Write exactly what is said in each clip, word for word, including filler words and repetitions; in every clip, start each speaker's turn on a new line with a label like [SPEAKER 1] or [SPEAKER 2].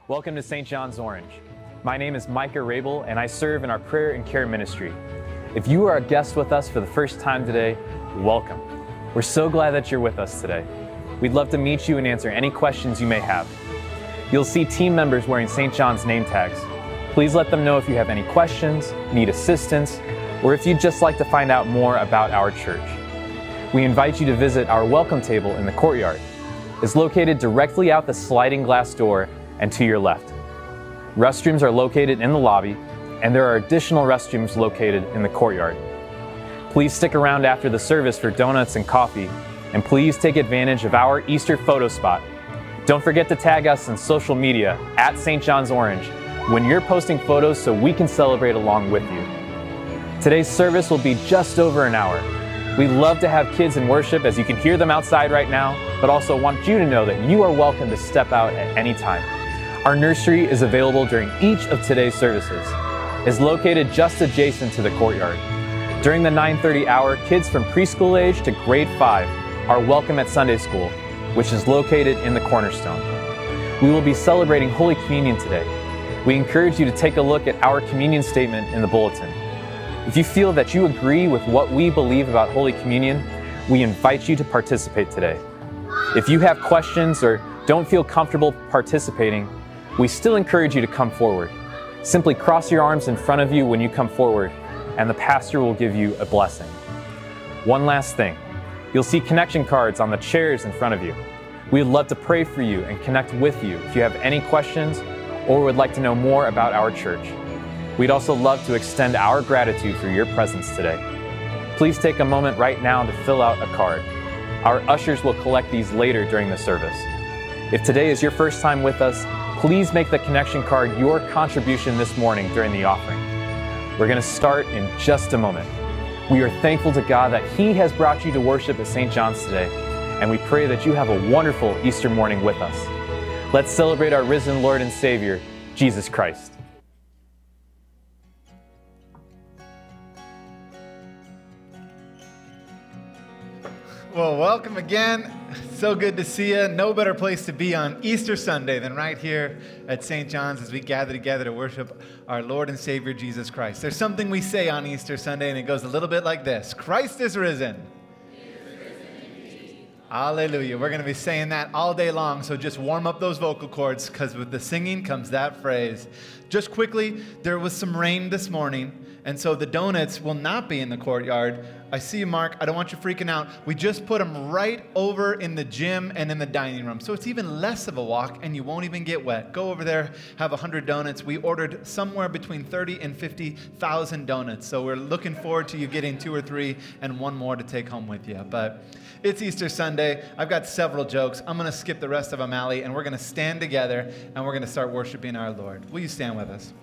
[SPEAKER 1] Welcome to Saint John's Orange. My name is Micah Rabel, and I serve in our prayer and care ministry. If you are a guest with us for the first time today, welcome. We're so glad that you're with us today. We'd love to meet you and answer any questions you may have. You'll see team members wearing Saint John's name tags. Please let them know if you have any questions, need assistance, or if you'd just like to find out more about our church. We invite you to visit our welcome table in the courtyard. It's located directly out the sliding glass door and to your left. Restrooms are located in the lobby, and there are additional restrooms located in the courtyard. Please stick around after the service for donuts and coffee, and please take advantage of our Easter photo spot. Don't forget to tag us on social media at Saint John's Orange when you're posting photos so we can celebrate along with you. Today's service will be just over an hour. We love to have kids in worship, as you can hear them outside right now, but also want you to know that you are welcome to step out at any time. Our nursery is available during each of today's services. It's located just adjacent to the courtyard. During the nine thirty hour, kids from preschool age to grade five are welcome at Sunday school, which is located in the Cornerstone. We will be celebrating Holy Communion today. We encourage you to take a look at our communion statement in the bulletin. If you feel that you agree with what we believe about Holy Communion, we invite you to participate today. If you have questions or don't feel comfortable participating, we still encourage you to come forward. Simply cross your arms in front of you when you come forward, and the pastor will give you a blessing. One last thing, you'll see connection cards on the chairs in front of you. We'd love to pray for you and connect with you if you have any questions or would like to know more about our church. We'd also love to extend our gratitude for your presence today. Please take a moment right now to fill out a card. Our ushers will collect these later during the service. If today is your first time with us, please make the connection card your contribution this morning during the offering. We're going to start in just a moment. We are thankful to God that He has brought you to worship at Saint John's today, and we pray that you have a wonderful Easter morning with us. Let's celebrate our risen Lord and Savior, Jesus Christ.
[SPEAKER 2] Well, welcome again. So good to see you. No better place to be on Easter Sunday than right here at Saint John's as we gather together to worship our Lord and Savior, Jesus Christ. There's something we say on Easter Sunday, and it goes a little bit like this: Christ is risen. Hallelujah. We're going to be saying that all day long, so just warm up those vocal cords, because with the singing comes that phrase. Just quickly, there was some rain this morning, and so the donuts will not be in the courtyard. I see you, Mark. I don't want you freaking out. We just put them right over in the gym and in the dining room, so it's even less of a walk, and you won't even get wet. Go over there, have one hundred donuts. We ordered somewhere between thirty and fifty thousand donuts, so we're looking forward to you getting two or three and one more to take home with you. But it's Easter Sunday. I've got several jokes. I'm going to skip the rest of them, Allie, and we're going to stand together, and we're going to start worshiping our Lord. Will you stand with us?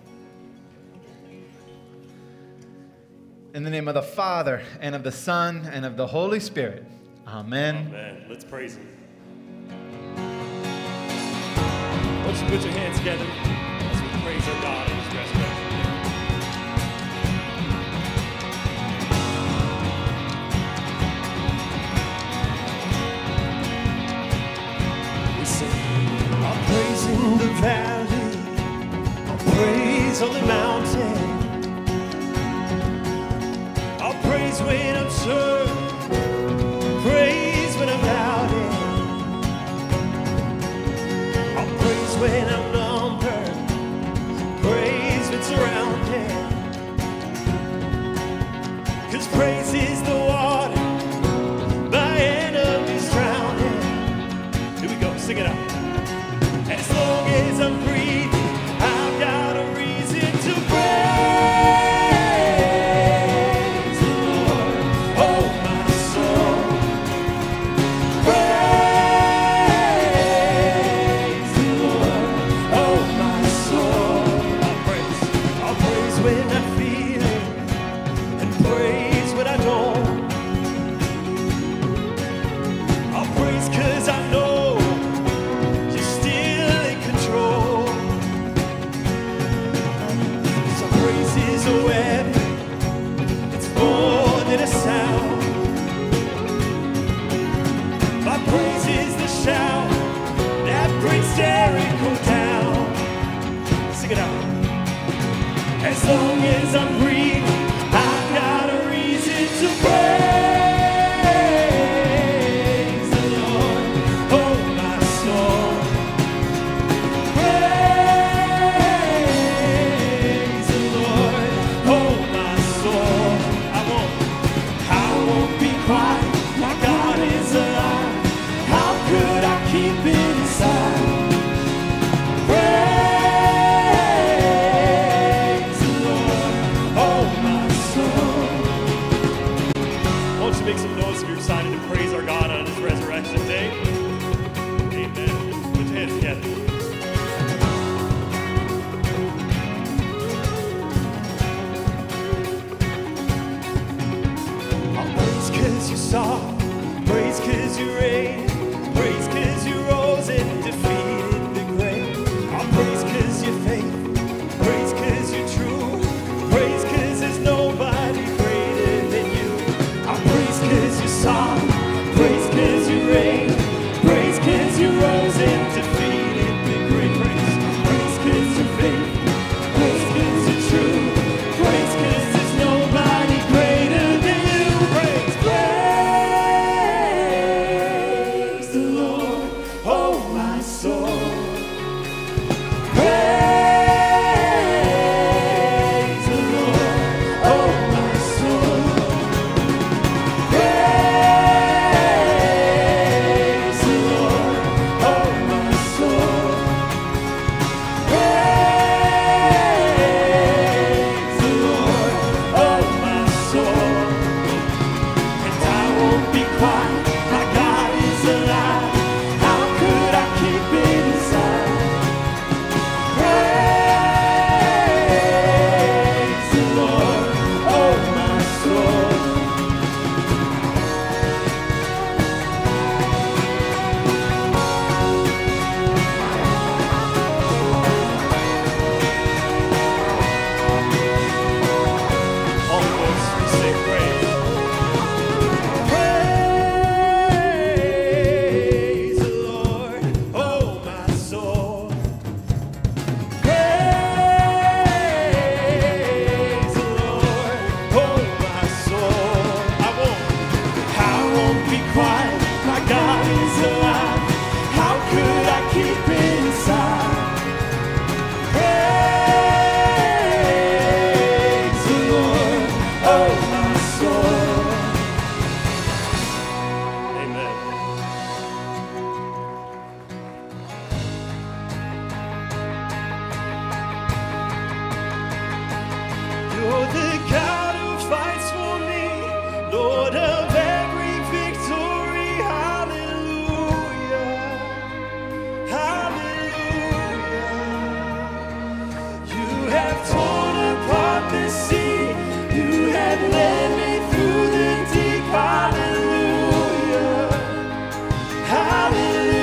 [SPEAKER 2] In the name of the Father, and of the Son, and of the Holy Spirit. Amen.
[SPEAKER 3] Amen. Let's praise Him. Why don't you put your hands together as we praise our God in His resurrection. We sing, I'll praise in the valley, I'll praise on the mountain. I'll praise when I'm sure, praise when I'm doubting. I'll praise when I'm numbered, praise when surrounded. 'Cause praise is the water my enemies drowning. Here we go, sing it out. As long as I'm breathing, I've got a reason to praise. Shout that brings Jericho down. Sing it out. As long as I'm breathing, I've got a reason to praise the Lord. Oh, my soul. Praise the Lord. Oh, my soul. I won't, I won't be quiet. My God is alive. How could I keep it inside? Make some noise if you're excited to praise our God on His resurrection day. Amen. Put your hands together. I'll praise 'cause you saw, praise 'cause you reigned, praise 'cause you rose and defeated the grave. I'll praise 'cause you're faithful, praise 'cause you're true, praise 'cause there's nobody greater than you. I'll praise 'cause you saw, praise 'cause you reigned, praise 'cause you rose and defeated the great praise. Praise 'cause you're faithful, praise 'cause you're true, praise 'cause there's nobody greater than you. Praise, praise the Lord, oh my soul. Praise the Lord, oh my soul. You're the God who fights for me, Lord of every victory. Hallelujah, hallelujah. You have torn apart the sea, you have led me through the deep. Hallelujah, hallelujah.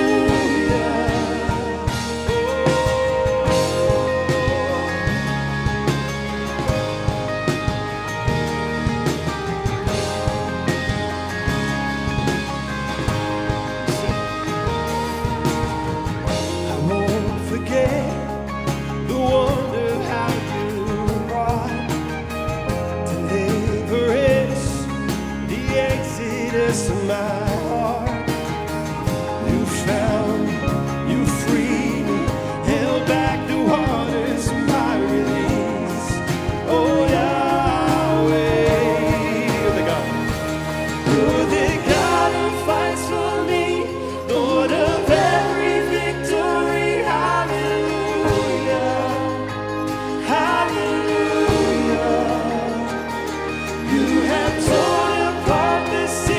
[SPEAKER 3] Of my heart, you found, you freed me, held back the waters of my release. Oh Yahweh, you're the God, you're the God who fights for me, Lord of every victory. Hallelujah, hallelujah. You have torn apart the sea.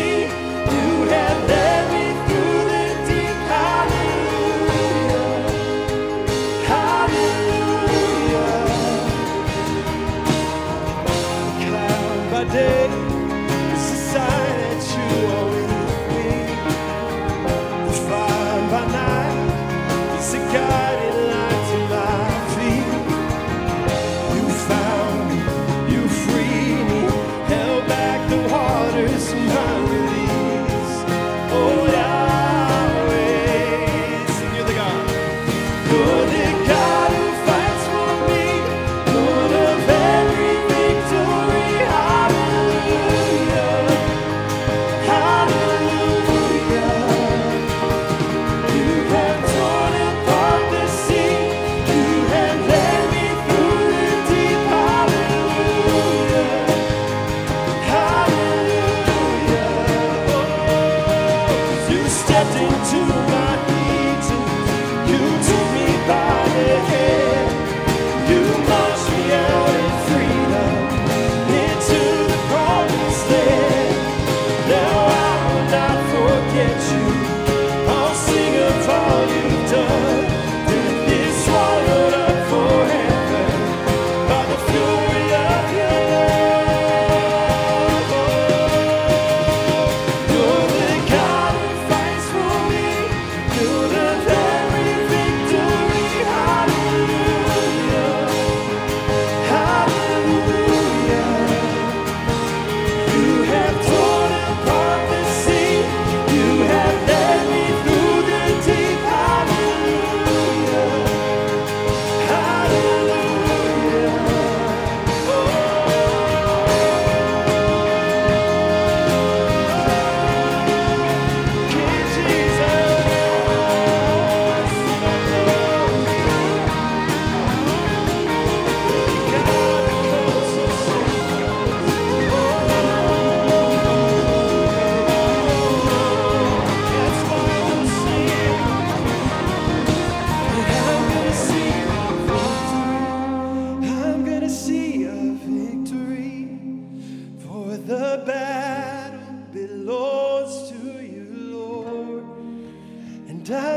[SPEAKER 3] Day is a sign that you are with me. The fire by night is a guiding light to my feet. You found me, you freed me, held back the waters of my release. Oh Yahweh, sing, you're the God, you're the God who fights for me.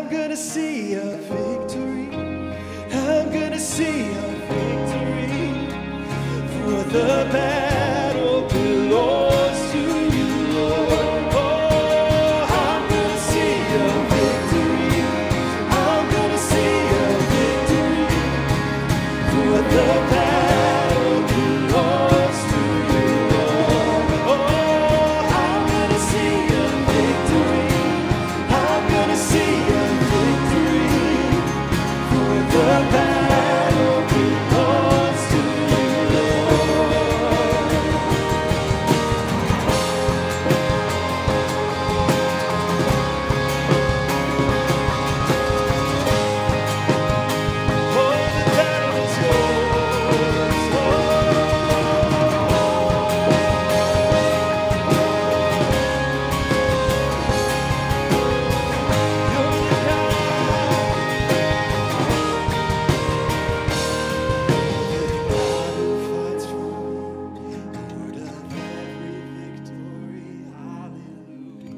[SPEAKER 3] I'm gonna see a victory. I'm gonna see a victory. For the battle belongs to you, Lord. Oh, I'm gonna see a victory. I'm gonna see a victory. For the battle belongs to you, Lord. Oh, I'm gonna see a victory. I'm gonna see a victory. For the battle belongs to you, Lord. Oh, the battle is yours. You're the God who fights for me, Lord of every victory. Hallelujah.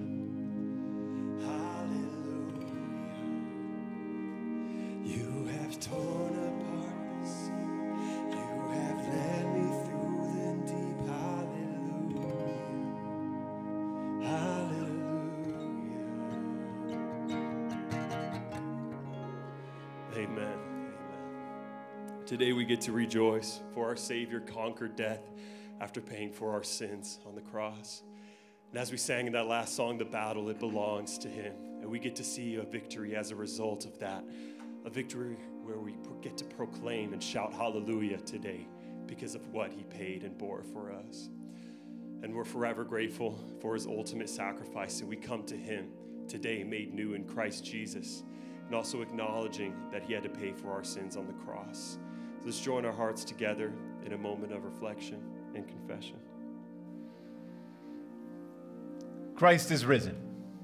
[SPEAKER 3] Hallelujah. You have torn apart the sea. You have led me through the deep. Hallelujah. Hallelujah. Amen. Amen. Today we get to rejoice, for our Savior conquered death after paying for our sins on the cross. And as we sang in that last song, the battle, it belongs to Him. And we get to see a victory as a result of that. A victory where we pro- get to proclaim and shout hallelujah today because of what He paid and bore for us. And we're forever grateful for His ultimate sacrifice. And we come to Him today made new in Christ Jesus. And also acknowledging that He had to pay for our sins on the cross. So let's join our hearts together in a moment of reflection and confession.
[SPEAKER 2] Christ is risen.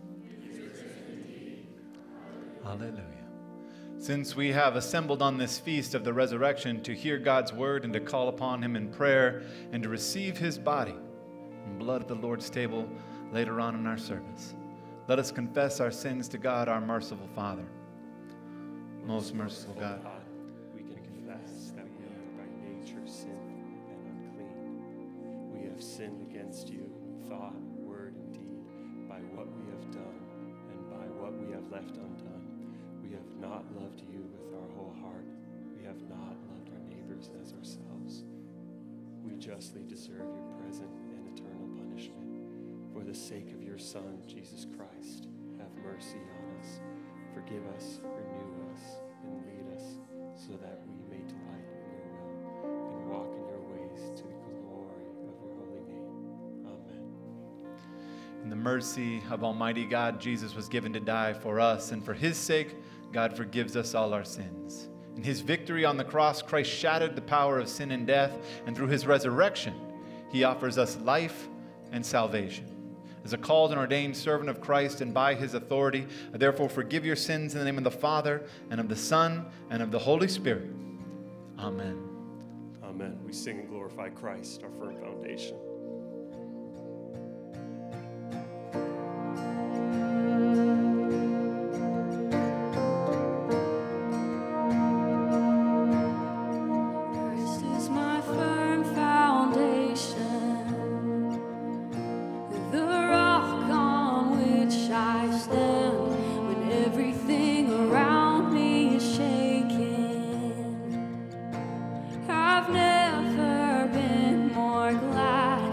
[SPEAKER 2] Hallelujah. Since we have assembled on this feast of the resurrection to hear God's word and to call upon Him in prayer and to receive His body and blood at the Lord's table later on in our service, let us confess our sins to God, our merciful Father. Most merciful God,
[SPEAKER 3] We can confess that we are by nature sinful and unclean. We have sinned against you in thought, word, and deed, by what we have done and by what we have left undone. We have not loved you with our whole heart. We have not loved our neighbors as ourselves. We justly deserve your present and eternal punishment. For the sake of your Son, Jesus Christ, have mercy on us. Forgive us, renew us, and lead us, so that we may delight in your will and walk in your ways to the glory of your holy name. Amen.
[SPEAKER 2] in the mercy of Almighty God, Jesus was given to die for us, and for His sake, God forgives us all our sins. In His victory on the cross, Christ shattered the power of sin and death, and through His resurrection, He offers us life and salvation. As a called and ordained servant of Christ and by His authority, I therefore forgive your sins in the name of the Father, and of the Son, and of the Holy Spirit. Amen.
[SPEAKER 3] Amen. We sing and glorify Christ, our firm foundation.
[SPEAKER 4] Christ is my firm foundation, the rock on which I stand when everything around me is shaking. I've never been more glad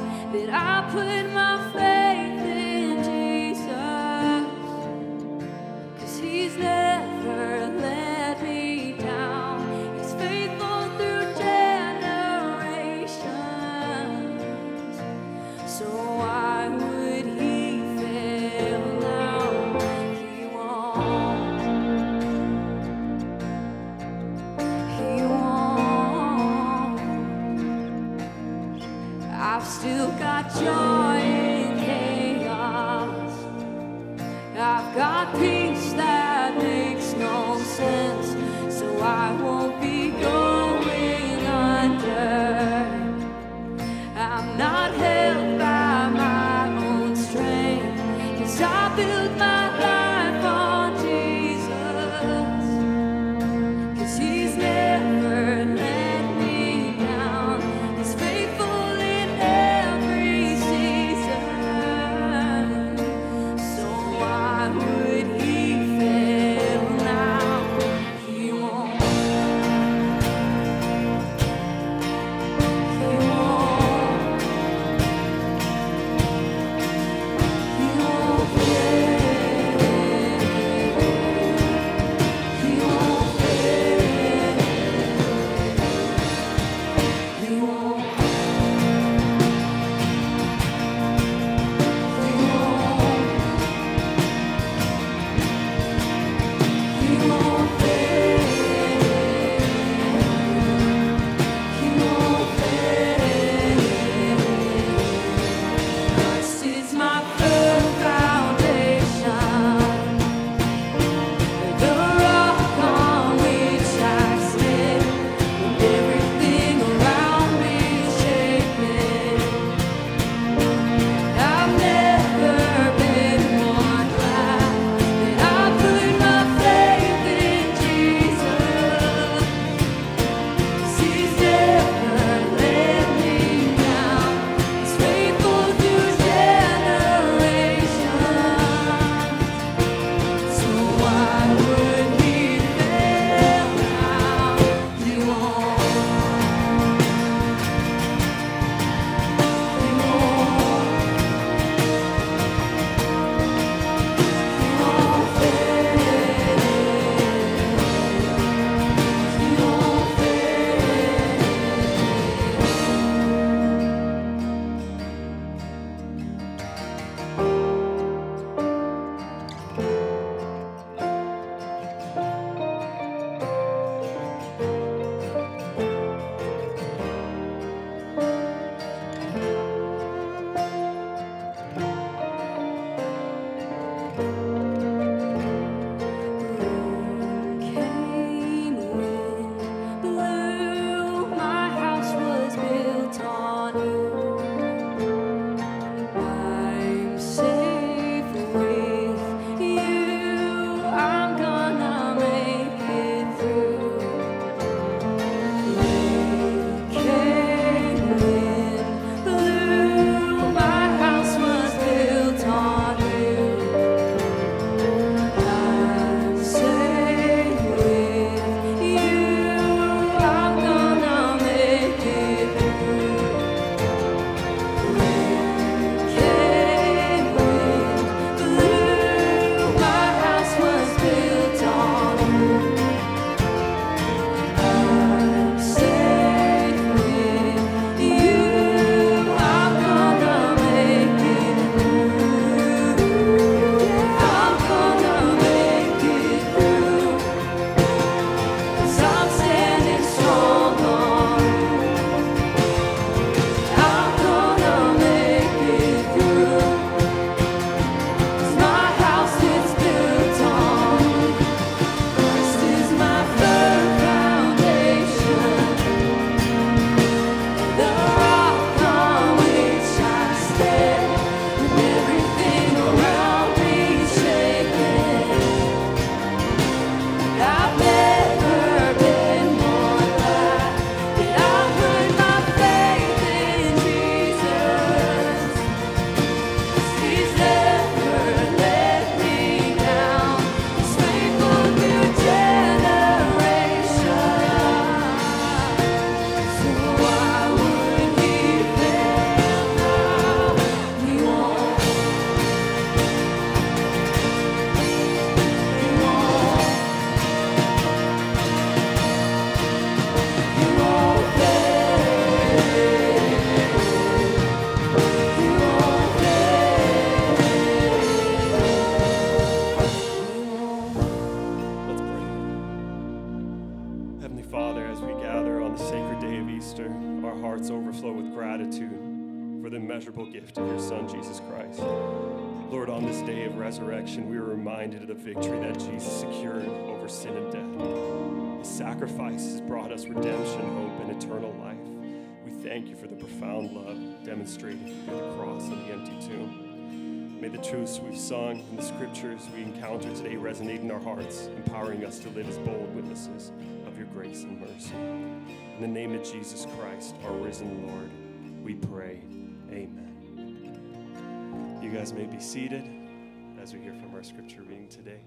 [SPEAKER 5] this sacred day of Easter, our hearts overflow with gratitude for the immeasurable gift of your Son, Jesus Christ. Lord, on this day of resurrection, we are reminded of the victory that Jesus secured over sin and death. His sacrifice has brought us redemption, hope, and eternal life. We thank you for the profound love demonstrated through the cross and the empty tomb. May the truths we've sung and the scriptures we encounter today resonate in our hearts, empowering us to live as bold witnesses of your grace and mercy. In the name of Jesus Christ, our risen Lord, we pray. Amen. You guys may be seated as we hear from our scripture reading today.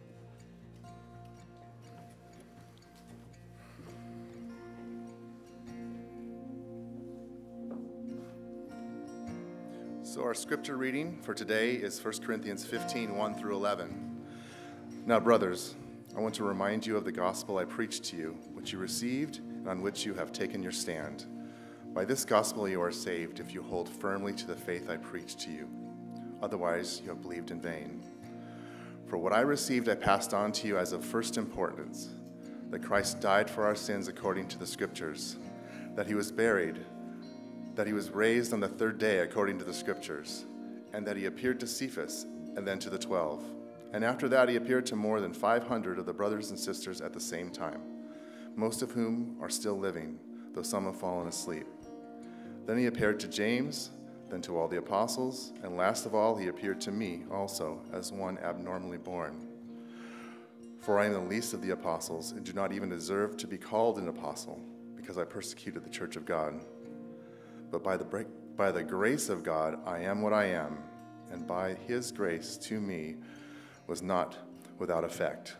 [SPEAKER 6] So our scripture reading for today is First Corinthians fifteen, one through eleven. Now, brothers, I want to remind you of the gospel I preached to you, which you received and on which you have taken your stand. By this gospel you are saved if you hold firmly to the faith I preached to you. Otherwise, you have believed in vain. For what I received I passed on to you as of first importance, that Christ died for our sins according to the Scriptures, that he was buried, that he was raised on the third day according to the Scriptures, and that he appeared to Cephas and then to the twelve. And after that he appeared to more than five hundred of the brothers and sisters at the same time, most of whom are still living, though some have fallen asleep. Then he appeared to James, then to all the apostles, and last of all he appeared to me also as one abnormally born. For I am the least of the apostles and do not even deserve to be called an apostle, because I persecuted the church of God. But by the, by the grace of God I am what I am, and by his grace to me was not without effect.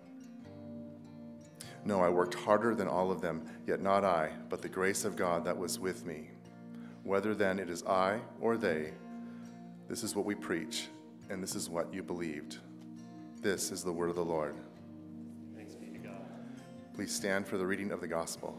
[SPEAKER 6] No, I worked harder than all of them, yet not I, but the grace of God that was with me. Whether then it is I or they, this is what we preach, and this is what you believed. This is the word of the Lord.
[SPEAKER 5] Thanks be to God.
[SPEAKER 6] Please stand for the reading of the gospel.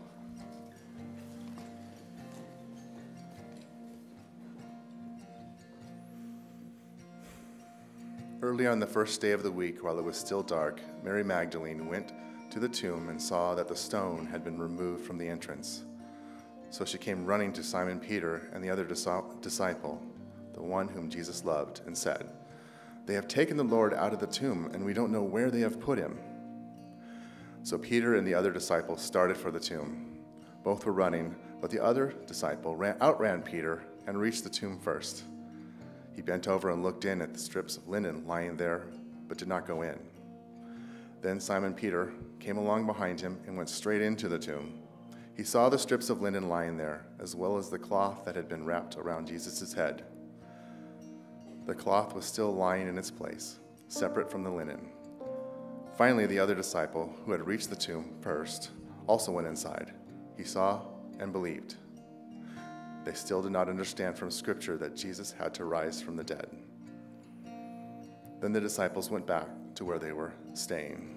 [SPEAKER 6] Early on the first day of the week, while it was still dark, Mary Magdalene went to the tomb and saw that the stone had been removed from the entrance. So she came running to Simon Peter and the other disciple, the one whom Jesus loved, and said, "They have taken the Lord out of the tomb, and we don't know where they have put him." So Peter and the other disciple started for the tomb. Both were running, but the other disciple ran, outran Peter and reached the tomb first. He bent over and looked in at the strips of linen lying there, but did not go in. Then Simon Peter came along behind him and went straight into the tomb. He saw the strips of linen lying there, as well as the cloth that had been wrapped around Jesus' head. The cloth was still lying in its place, separate from the linen. Finally, the other disciple, who had reached the tomb first, also went inside. He saw and believed. They still did not understand from Scripture that Jesus had to rise from the dead. Then the disciples went back to where they were staying.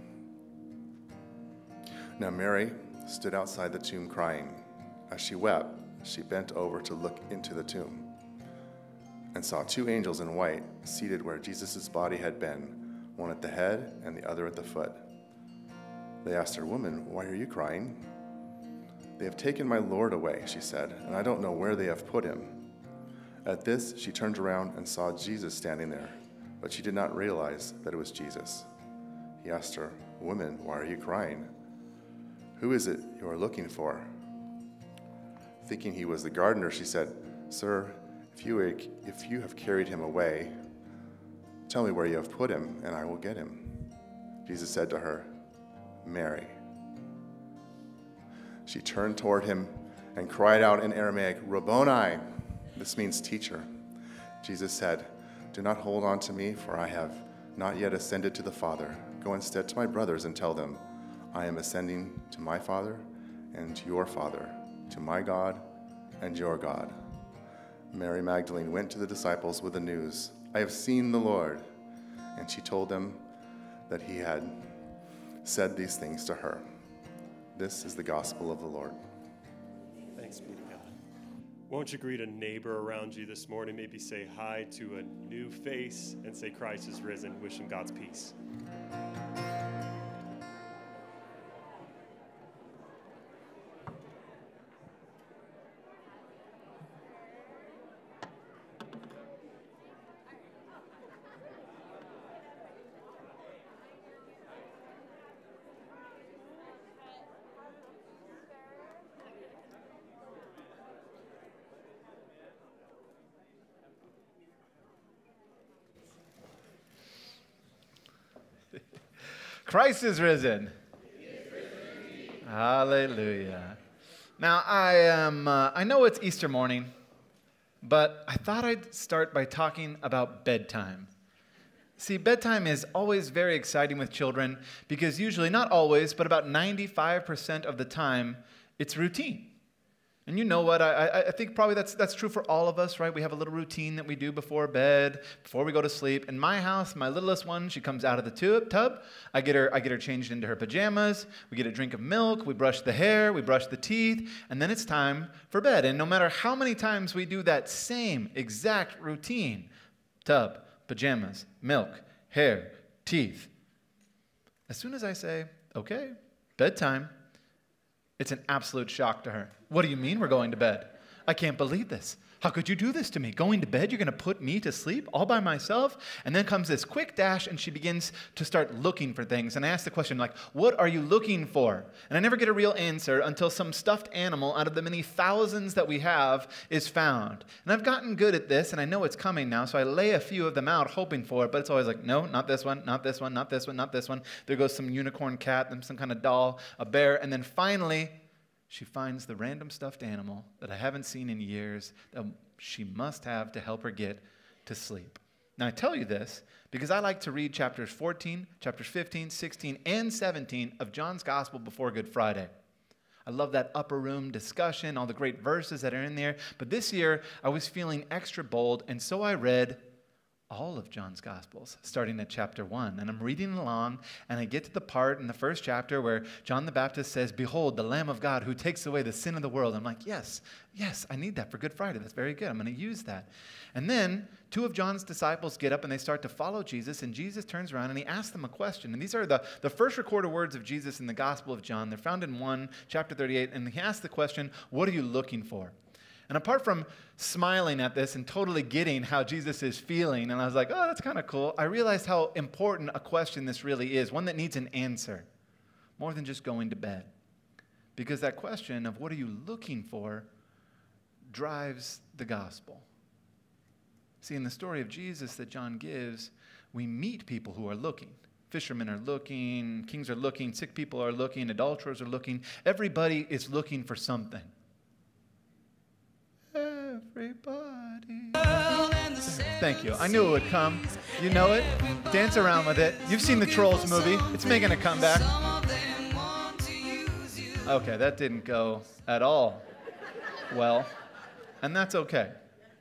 [SPEAKER 6] Now Mary stood outside the tomb crying. As she wept, she bent over to look into the tomb and saw two angels in white seated where Jesus' body had been, one at the head and the other at the foot. They asked her, "Woman, why are you crying?" "They have taken my Lord away," she said, "and I don't know where they have put him." At this, she turned around and saw Jesus standing there, but she did not realize that it was Jesus. He asked her, "Woman, why are you crying? Who is it you are looking for?" Thinking he was the gardener, she said, "Sir, if you, if you have carried him away, tell me where you have put him, and I will get him." Jesus said to her, "Mary." She turned toward him and cried out in Aramaic, "Rabboni!" This means teacher. Jesus said, "Do not hold on to me, for I have not yet ascended to the Father. Go instead to my brothers and tell them, I am ascending to my Father and your Father, to my God and your God." Mary Magdalene went to the disciples with the news, "I have seen the Lord." And she told them that he had said these things to her. This is the gospel of the Lord.
[SPEAKER 5] Thanks be to God. Won't you greet a neighbor around you this morning? Maybe say hi to a new face and say Christ is risen. Wish him God's peace.
[SPEAKER 2] Christ is risen. Hallelujah. Now, I am, uh, I know it's Easter morning, but I thought I'd start by talking about bedtime. See, bedtime is always very exciting with children because usually, not always, but about ninety-five percent of the time, it's routine. And you know what? I, I, I think probably that's, that's true for all of us, right? We have a little routine that we do before bed, before we go to sleep. In my house, my littlest one, she comes out of the tub. tub. I get her I get her changed into her pajamas. We get a drink of milk. We brush the hair. We brush the teeth. And then it's time for bed. And no matter how many times we do that same exact routine, tub, pajamas, milk, hair, teeth, as soon as I say, okay, bedtime, it's an absolute shock to her. What do you mean we're going to bed? I can't believe this. How could you do this to me? Going to bed, you're going to put me to sleep all by myself? And then comes this quick dash, and she begins to start looking for things. And I ask the question, like, what are you looking for? And I never get a real answer until some stuffed animal out of the many thousands that we have is found. And I've gotten good at this, and I know it's coming now, so I lay a few of them out hoping for it, but it's always like, no, not this one, not this one, not this one, not this one. There goes some unicorn cat, then some kind of doll, a bear, and then finally, she finds the random stuffed animal that I haven't seen in years that she must have to help her get to sleep. Now, I tell you this because I like to read chapters fourteen, chapters fifteen, sixteen, and seventeen of John's Gospel before Good Friday. I love that upper room discussion, all the great verses that are in there. But this year, I was feeling extra bold, and so I read all of John's Gospels, starting at chapter one. And I'm reading along, and I get to the part in the first chapter where John the Baptist says, "Behold, the Lamb of God who takes away the sin of the world." I'm like, yes, yes, I need that for Good Friday. That's very good. I'm going to use that. And then two of John's disciples get up, and they start to follow Jesus, and Jesus turns around, and he asks them a question. And these are the, the first recorded words of Jesus in the Gospel of John. They're found in one, chapter thirty-eight, and he asks the question, what are you looking for? And apart from smiling at this and totally getting how Jesus is feeling, and I was like, oh, that's kind of cool, I realized how important a question this really is, one that needs an answer, more than just going to bed. Because that question of what are you looking for drives the gospel. See, in the story of Jesus that John gives, we meet people who are looking. Fishermen are looking, kings are looking, sick people are looking, adulterers are looking. Everybody is looking for something. Everybody. Thank you. I knew it would come. You know it. Dance around with it. You've seen the Trolls movie. It's making a comeback. Okay, that didn't go at all well, and that's okay.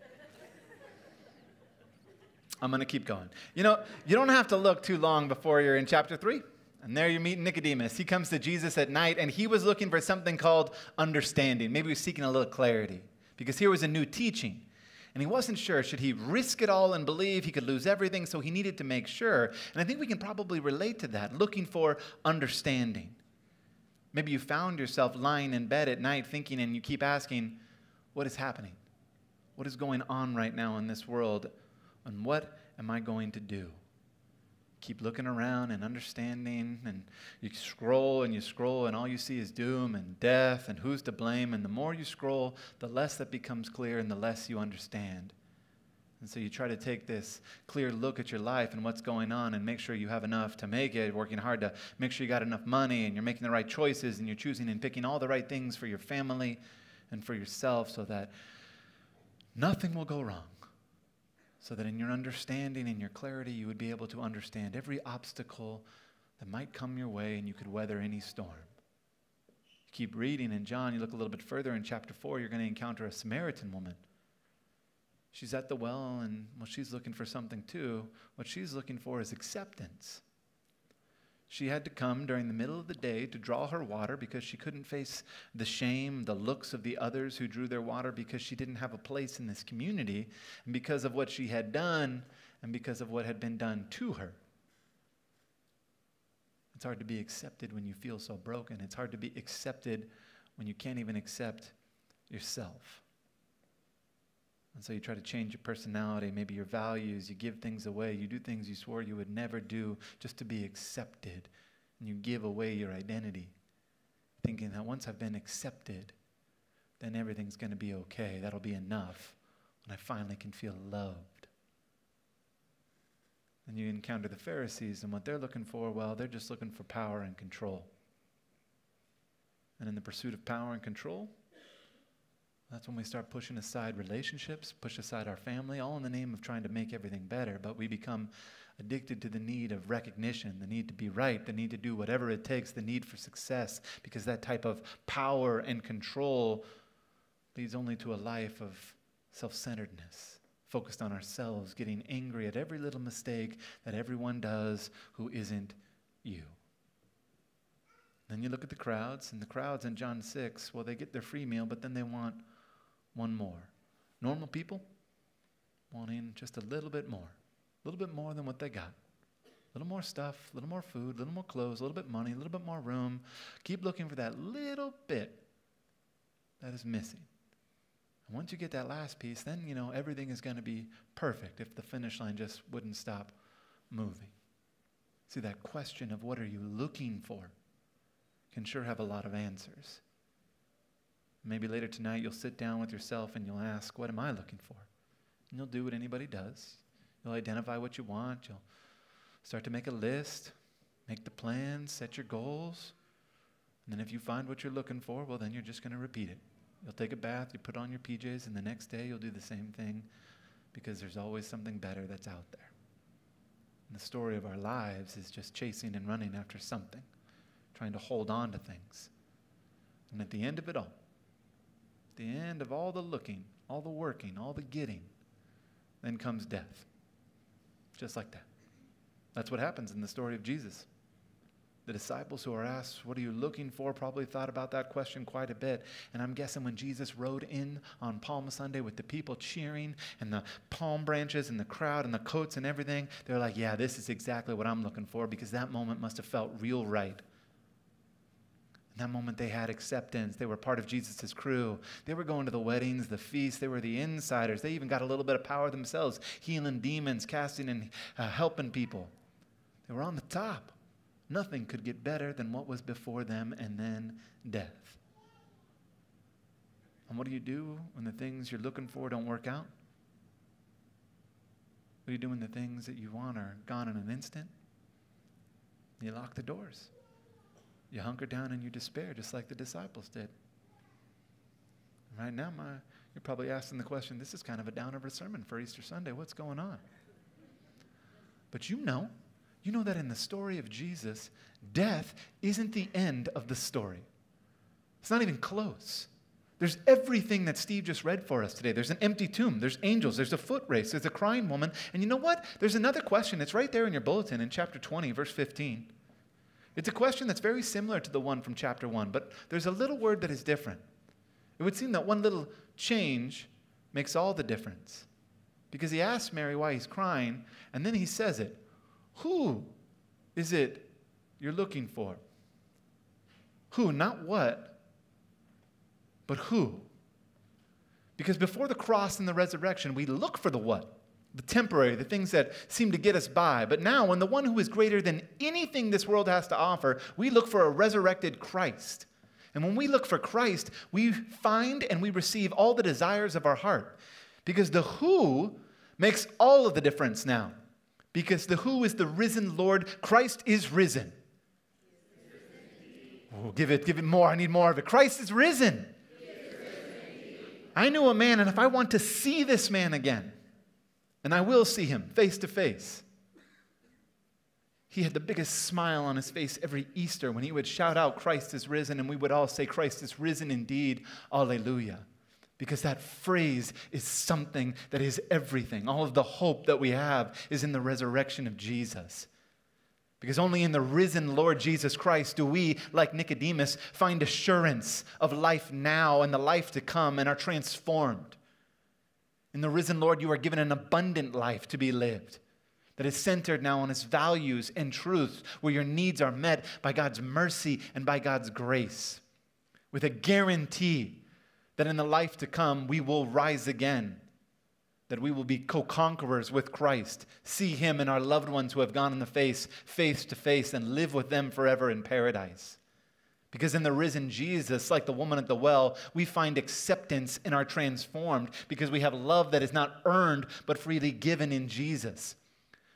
[SPEAKER 2] I'm going to keep going. You know, you don't have to look too long before you're in chapter three. And there you meet Nicodemus. He comes to Jesus at night, and he was looking for something called understanding. Maybe he was seeking a little clarity. Because here was a new teaching, and he wasn't sure. Should he risk it all and believe he could lose everything? So he needed to make sure. And I think we can probably relate to that, looking for understanding. Maybe you found yourself lying in bed at night thinking, and you keep asking, what is happening? What is going on right now in this world? And what am I going to do? Keep looking around and understanding, and you scroll and you scroll, and all you see is doom and death and who's to blame. And the more you scroll, the less that becomes clear and the less you understand. And so you try to take this clear look at your life and what's going on and make sure you have enough to make it, working hard to make sure you got enough money and you're making the right choices and you're choosing and picking all the right things for your family and for yourself so that nothing will go wrong. So that in your understanding and your clarity, you would be able to understand every obstacle that might come your way and you could weather any storm. You keep reading in John, you look a little bit further in chapter four, you're going to encounter a Samaritan woman. She's at the well, and well, she's looking for something too. What she's looking for is acceptance. She had to come during the middle of the day to draw her water because she couldn't face the shame, the looks of the others who drew their water because she didn't have a place in this community and because of what she had done and because of what had been done to her. It's hard to be accepted when you feel so broken. It's hard to be accepted when you can't even accept yourself. And so you try to change your personality, maybe your values, you give things away, you do things you swore you would never do just to be accepted. And you give away your identity, thinking that once I've been accepted, then everything's going to be okay. That'll be enough when I finally can feel loved. Then you encounter the Pharisees, and what they're looking for, well, they're just looking for power and control. And in the pursuit of power and control, that's when we start pushing aside relationships, push aside our family, all in the name of trying to make everything better. But we become addicted to the need of recognition, the need to be right, the need to do whatever it takes, the need for success, because that type of power and control leads only to a life of self-centeredness, focused on ourselves, getting angry at every little mistake that everyone does who isn't you. Then you look at the crowds, and the crowds in John six, well, they get their free meal, but then they want one more. Normal people wanting just a little bit more, a little bit more than what they got. A little more stuff, a little more food, a little more clothes, a little bit money, a little bit more room. Keep looking for that little bit that is missing. And once you get that last piece, then, you know, everything is going to be perfect if the finish line just wouldn't stop moving. See, that question of what are you looking for can sure have a lot of answers. Maybe later tonight you'll sit down with yourself and you'll ask, what am I looking for? And you'll do what anybody does. You'll identify what you want. You'll start to make a list, make the plans, set your goals. And then if you find what you're looking for, well, then you're just going to repeat it. You'll take a bath, you put on your P Js, and the next day you'll do the same thing because there's always something better that's out there. And the story of our lives is just chasing and running after something, trying to hold on to things. And at the end of it all, at the end of all the looking, all the working, all the getting, then comes death. Just like that. That's what happens in the story of Jesus. The disciples who are asked, what are you looking for, probably thought about that question quite a bit. And I'm guessing when Jesus rode in on Palm Sunday with the people cheering and the palm branches and the crowd and the coats and everything, they're like, yeah, this is exactly what I'm looking for, because that moment must have felt real right. In that moment they had acceptance. They were part of Jesus' crew. They were going to the weddings, the feasts. They were the insiders. They even got a little bit of power themselves, healing demons, casting and uh, helping people. They were on the top. Nothing could get better than what was before them, and then death. And what do you do when the things you're looking for don't work out? What do you do when the things that you want are gone in an instant? You lock the doors. You hunker down in your despair, just like the disciples did. Right now, my, you're probably asking the question, this is kind of a downer of a sermon for Easter Sunday. What's going on? But you know, You know that in the story of Jesus, death isn't the end of the story. It's not even close. There's everything that Steve just read for us today. There's an empty tomb. There's angels. There's a foot race. There's a crying woman. And you know what? There's another question. It's right there in your bulletin in chapter twenty, verse fifteen. It's a question that's very similar to the one from chapter one, but there's a little word that is different. It would seem that one little change makes all the difference. Because he asks Mary why he's crying, and then he says it. Who is it you're looking for? Who, not what, but who? Because before the cross and the resurrection, we look for the what, the temporary, the things that seem to get us by. But now, when the one who is greater than anything this world has to offer, we look for a resurrected Christ. And when we look for Christ, we find and we receive all the desires of our heart. Because the who makes all of the difference now. Because the who is the risen Lord. Christ is risen. Oh, give it, give it more. I need more of it. Christ is risen. I knew a man, and if I want to see this man again, and I will see him face to face, he had the biggest smile on his face every Easter when he would shout out, Christ is risen, and we would all say, Christ is risen indeed. Alleluia. Because that phrase is something that is everything. All of the hope that we have is in the resurrection of Jesus. Because only in the risen Lord Jesus Christ do we, like Nicodemus, find assurance of life now and the life to come and are transformed. In the risen Lord, you are given an abundant life to be lived that is centered now on His values and truth, where your needs are met by God's mercy and by God's grace, with a guarantee that in the life to come, we will rise again, that we will be co-conquerors with Christ, see Him and our loved ones who have gone in the face, face to face, and live with them forever in paradise. Because in the risen Jesus, like the woman at the well, we find acceptance and are transformed because we have love that is not earned but freely given in Jesus.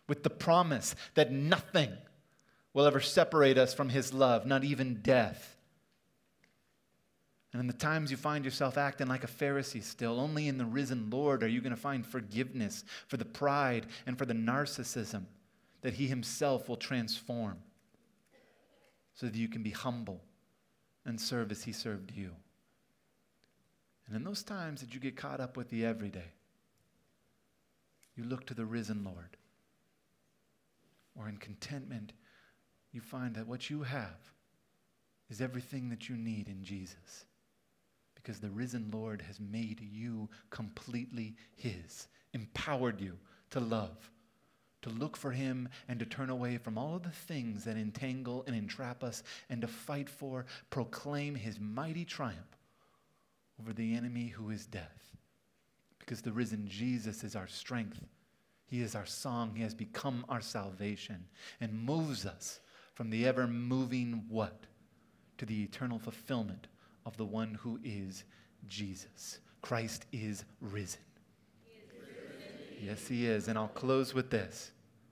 [SPEAKER 2] with the promise that nothing will ever separate us from his love, not even death. And in the times you find yourself acting like a Pharisee still, only in the risen Lord are you going to find forgiveness for the pride and for the narcissism that he himself will transform so that you can be humble and serve as he served you. And in those times that you get caught up with the everyday, you look to the risen Lord. Or in contentment, you find that what you have is everything that you need in Jesus. Because the risen Lord has made you completely his, empowered you to love, to look for him and to turn away from all of the things that entangle and entrap us, and to fight for, proclaim his mighty triumph over the enemy who is death. Because the risen Jesus is our strength. He is our song. He has become our salvation and moves us from the ever-moving what to the eternal fulfillment of the one who is Jesus. Christ is risen. He is risen. Yes, he is. And I'll close with this.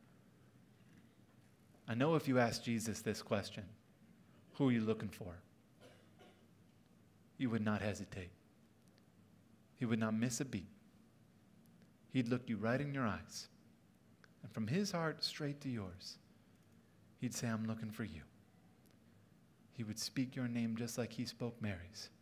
[SPEAKER 2] I know if you ask Jesus this question, who are you looking for? You would not hesitate. He would not miss a beat. He'd look you right in your eyes. And from his heart straight to yours, he'd say, I'm looking for you. He would speak your name just like he spoke Mary's.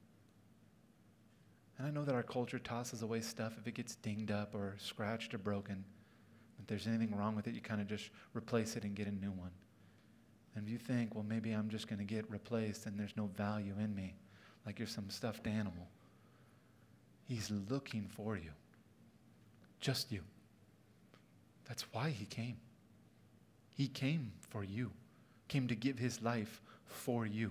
[SPEAKER 2] And I know that our culture tosses away stuff if it gets dinged up or scratched or broken. If there's anything wrong with it, you kind of just replace it and get a new one. And if you think, well, maybe I'm just going to get replaced and there's no value in me, like you're some stuffed animal, he's looking for you. Just you. That's why he came. He came for you. Came to give his life for you.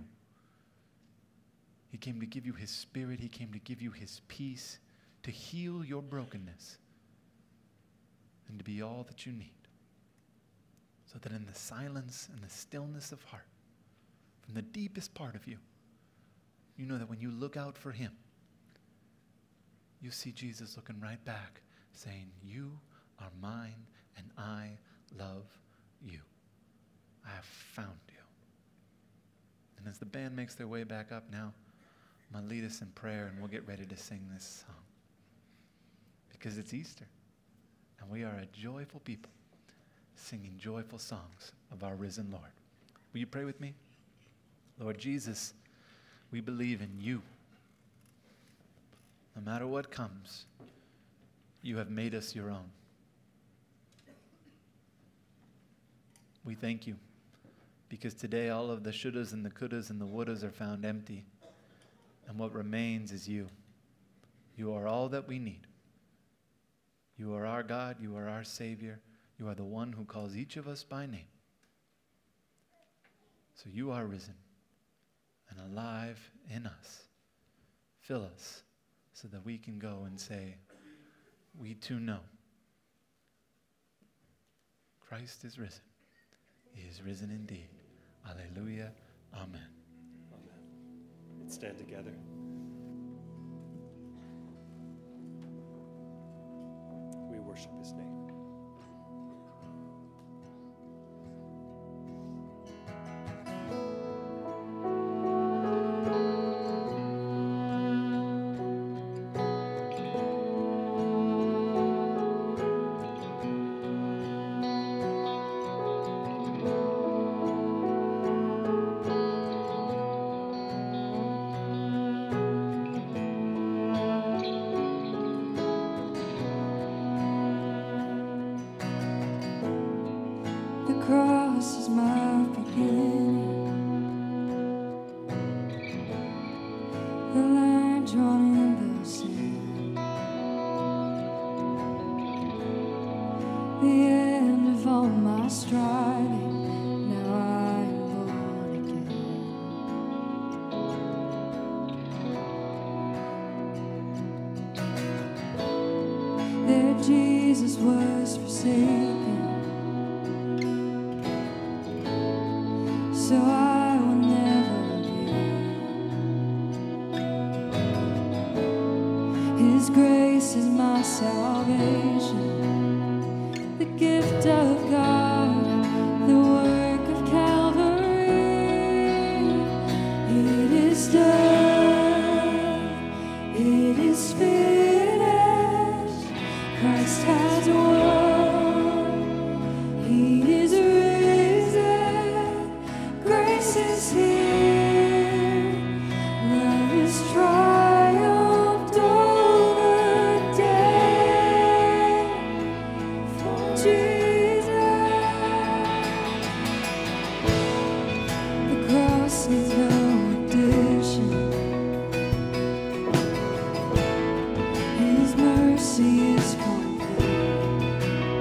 [SPEAKER 2] He came to give you his spirit. He came to give you his peace, to heal your brokenness, and to be all that you need. So that in the silence and the stillness of heart, from the deepest part of you, you know that when you look out for him, you see Jesus looking right back, saying, you are mine and I love you. I have found you. And as the band makes their way back up now, I'm going to lead us in prayer and we'll get ready to sing this song. Because it's Easter. And we are a joyful people singing joyful songs of our risen Lord. Will you pray with me? Lord Jesus, we believe in you. No matter what comes, you have made us your own. We thank you because today all of the shouldas and the couldas and the wouldas are found empty. And what remains is you. You are all that we need. You are our God. You are our Savior. You are the one who calls each of us by name. So you are risen and alive in us. Fill us so that we can go and say, we too know Christ is risen. He is risen indeed. Alleluia. Amen.
[SPEAKER 5] Amen. Let's stand together. We worship his name.
[SPEAKER 4] Cross is my beginning, the line drawn in the sand, the end of all my striving. Now I am born again. There Jesus was forsaken, so I will never be. His grace is my salvation, the gift gift of God, the work of Calvary. It is done, it is finished. Christ has won, He is risen, grace is here, love is triumphed over death. For Jesus, the cross needs no addition. His mercy is complete.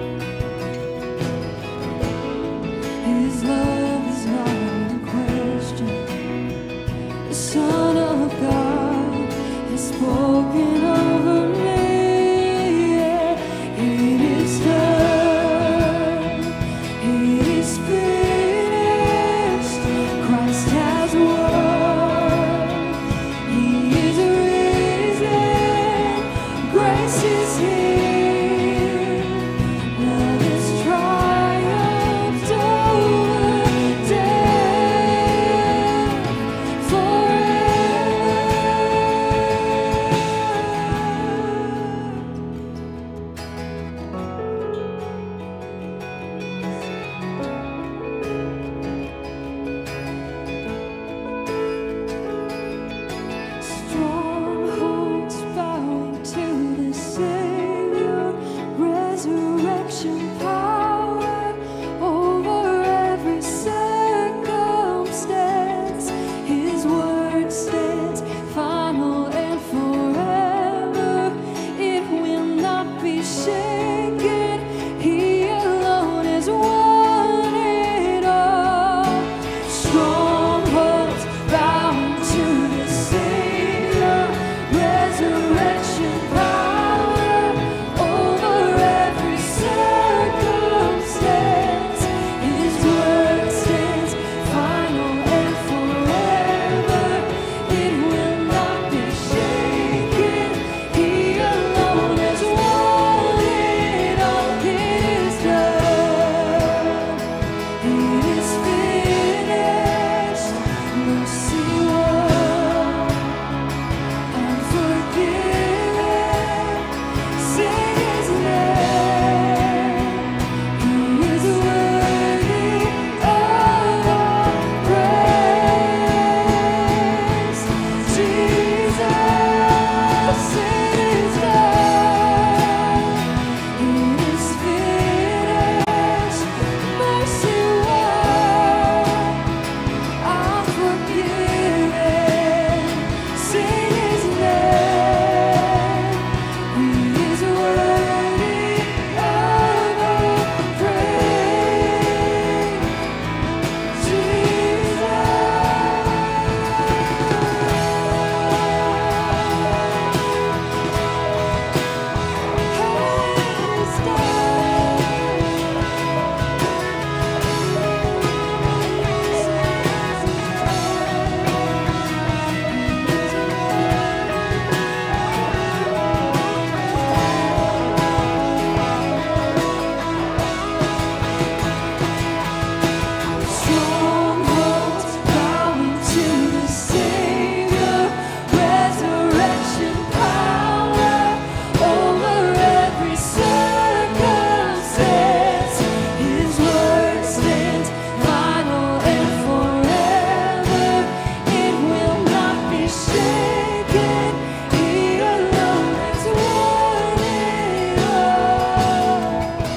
[SPEAKER 4] His love is not in question. The Son of God has spoken over me. It is done. It is finished. Christ has won. He is risen. Grace is here. Love is triumphed over death Strongholds bowing to the Savior, resurrection power over every circumstance. His word stands final and forever. It will not be shaken. He alone has won it all. Strongholds bowing to the Savior, resurrection power over every circumstance. His word stands final and forever. It will not be shaken. He alone has won it all. It is done. It is finished. Mercy won. I'm forgiven. Sing His name. He is worthy of all praise. Jesus, it is done. It is finished. Mercy won. I'm forgiven. Sing His name. He is worthy of all praise. Jesus. Strongholds bowing to the Savior, resurrection power over every circumstance. His word stands final and forever. It will not be shaken. He alone has won it all.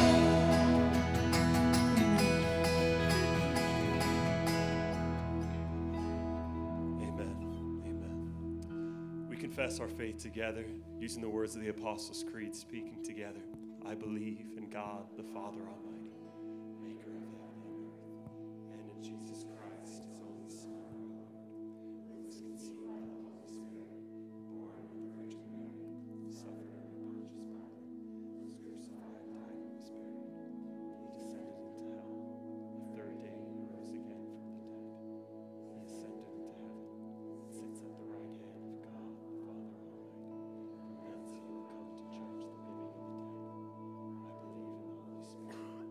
[SPEAKER 5] Amen. Amen. We confess our faith together using the words of the Apostles' Creed, speaking together. I believe in God, the Father Almighty, maker of heaven and earth, and in Jesus Christ, His only Son, our Lord, who was conceived by the Holy Spirit, born of the Virgin Mary, suffered under Pontius Pilate, was crucified, died, and was buried. He descended into hell. The third day He rose again from the dead. He ascended into heaven, sits at the right hand of God, the Father Almighty. From thence He will come to judge the living and the dead. I believe in the Holy Spirit,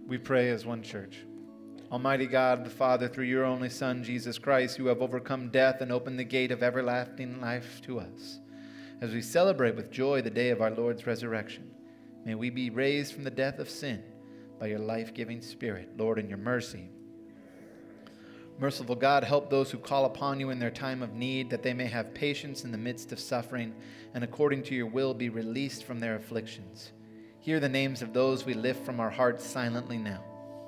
[SPEAKER 2] We pray as one church. Almighty God, the Father, through your only Son, Jesus Christ, you have overcome death and opened the gate of everlasting life to us. As we celebrate with joy the day of our Lord's resurrection, may we be raised from the death of sin by your life-giving Spirit. Lord, in your mercy. Merciful God, help those who call upon you in their time of need, that they may have patience in the midst of suffering, and according to your will be released from their afflictions. Hear the names of those we lift from our hearts silently now.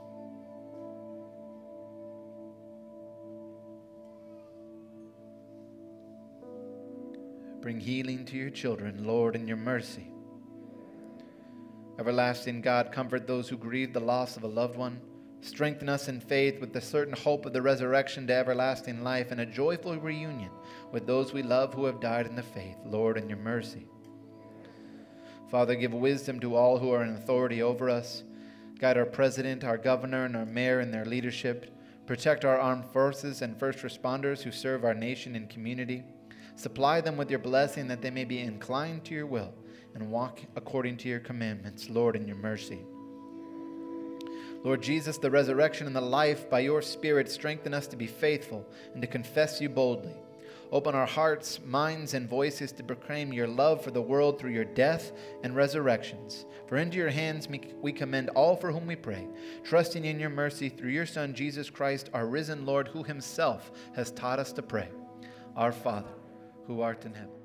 [SPEAKER 2] Bring healing to your children, Lord, in your mercy. Everlasting God, comfort those who grieve the loss of a loved one. Strengthen us in faith with the certain hope of the resurrection to everlasting life and a joyful reunion with those we love who have died in the faith, Lord, in your mercy. Father, give wisdom to all who are in authority over us. Guide our president, our governor, and our mayor in their leadership. Protect our armed forces and first responders who serve our nation and community. Supply them with your blessing that they may be inclined to your will and walk according to your commandments, Lord, in your mercy. Lord Jesus, the resurrection and the life, by your Spirit, strengthen us to be faithful and to confess you boldly. Open our hearts, minds, and voices to proclaim your love for the world through your death and resurrections. For into your hands we commend all for whom we pray, trusting in your mercy through your Son, Jesus Christ, our risen Lord, who himself has taught us to pray. Our Father, who art in heaven.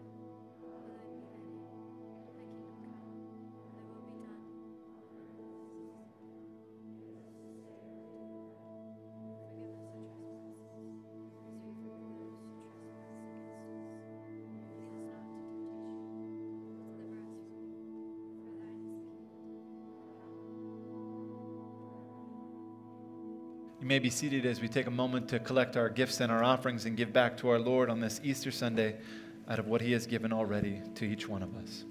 [SPEAKER 2] You may be seated as we take a moment to collect our gifts and our offerings and give back to our Lord on this Easter Sunday out of what he has given already to each one of us.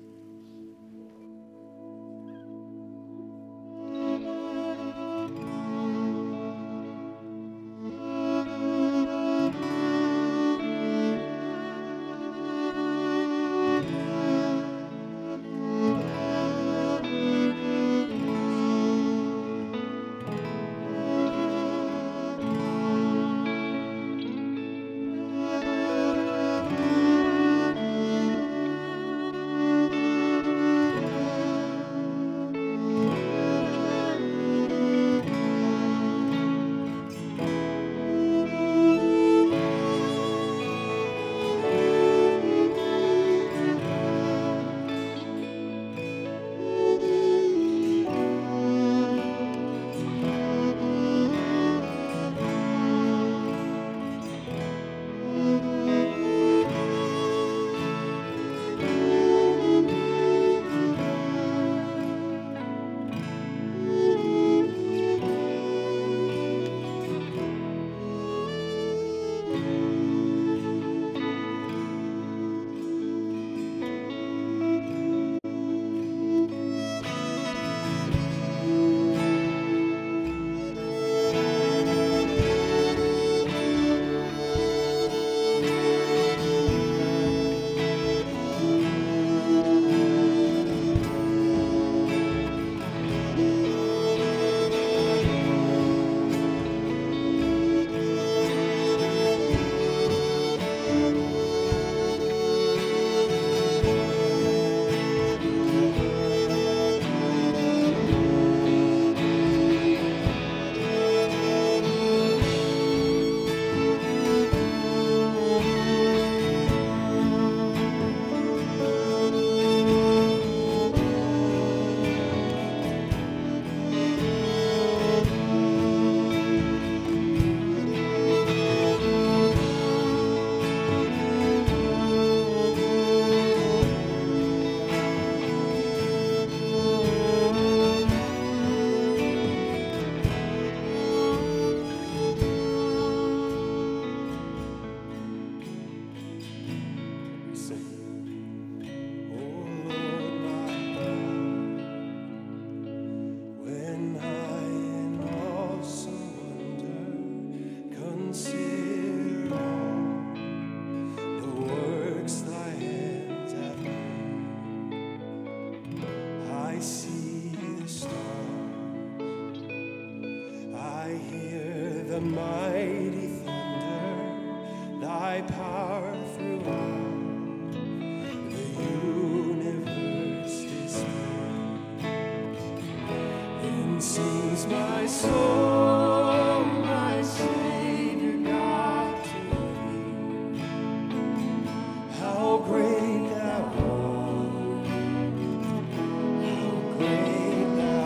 [SPEAKER 3] my soul, my Savior God, to thee. How great thou art, how great thou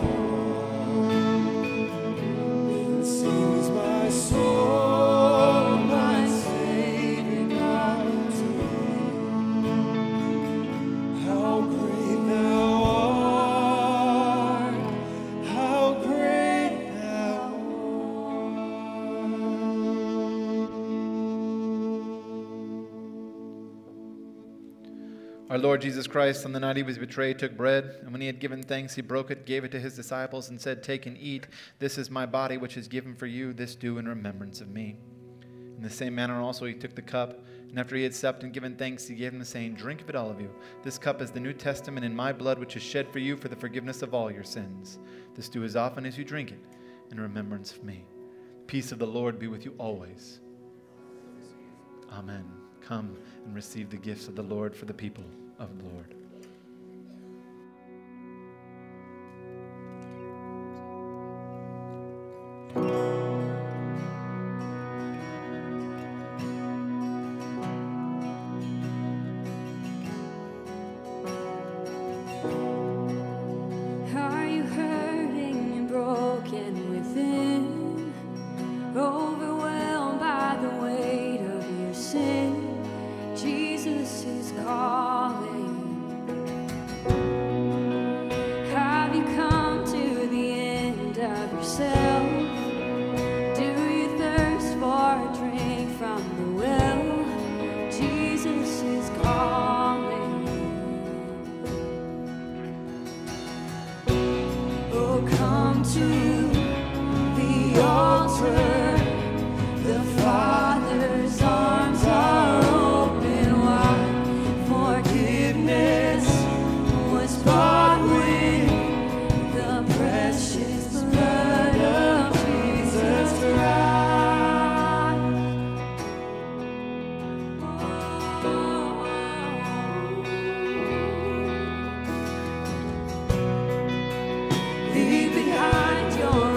[SPEAKER 3] art. Then sings my soul, my Savior God, to thee. How great thou art, how great thou
[SPEAKER 2] Our Lord Jesus Christ, on the night he was betrayed, took bread, and when he had given thanks, he broke it, gave it to his disciples, and said, "Take and eat. This is my body, which is given for you. This do in remembrance of me." In the same manner also he took the cup, and after he had supped and given thanks, he gave them, saying, "Drink of it, all of you. This cup is the New Testament in my blood, which is shed for you for the forgiveness of all your sins. This do as often as you drink it in remembrance of me." Peace of the Lord be with you always. Amen. Come and receive the gifts of the Lord for the people of the Lord.
[SPEAKER 4] Are you hurting and broken within? Overwhelmed by the weight of your sin? Jesus is calling. Have you come to the end of yourself? Do you thirst for a drink from the well? Jesus is calling. Oh, come to the altar. The Father's arms are open wide. Forgiveness was bought with the precious blood of Jesus Christ. Leave behind your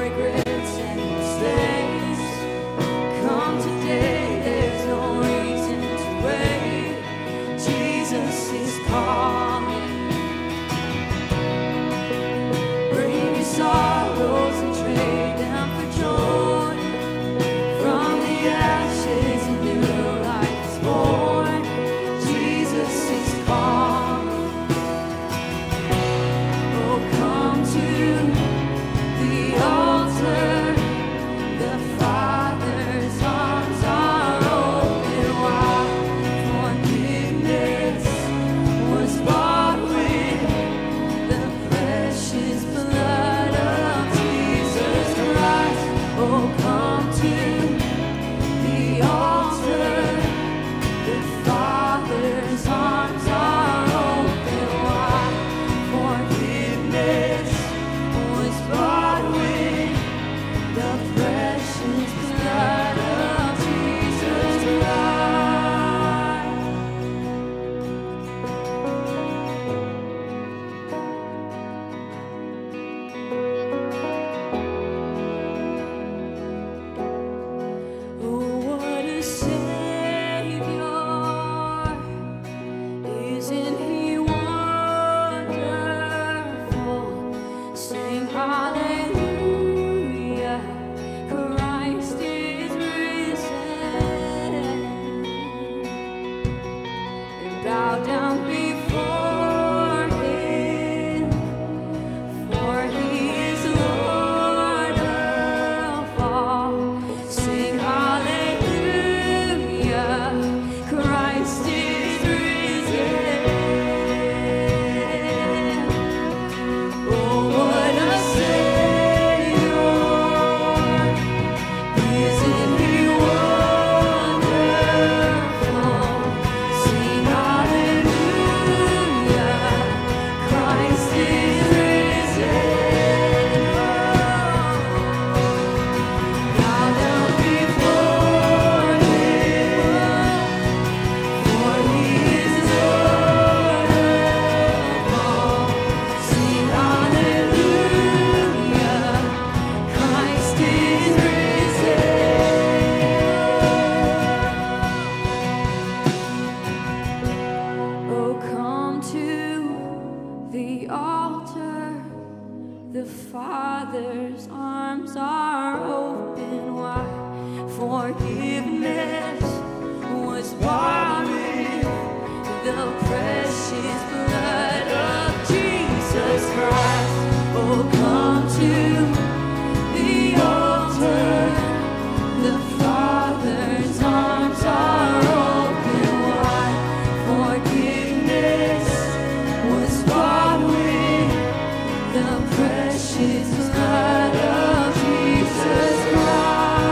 [SPEAKER 4] The Father's arms are open wide. Forgiveness was bought with the precious blood of Jesus Christ. Oh, come to the altar. The Father's arms are open wide. Forgiveness was bought with the precious blood of Jesus Christ.